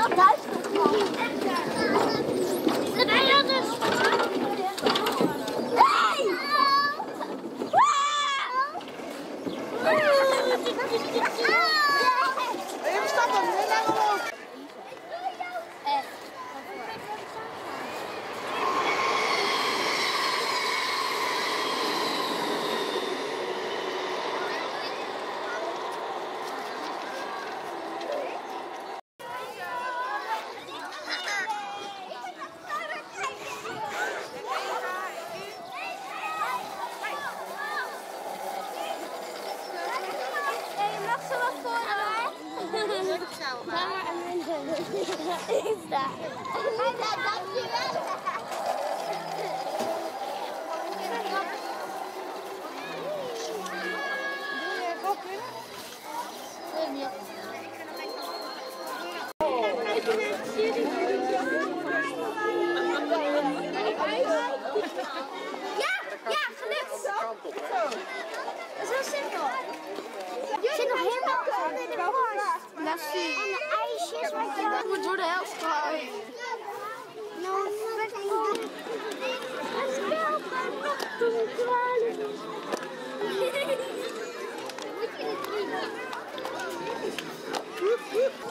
Even stappen, naar omhoog. Ja, gelukt! Dat is heel simpel. Je zit nog helemaal onder de borst. Laat zien. En de ijsjes wat je... Het moet door de helft gehaald. No, Moet je het doen?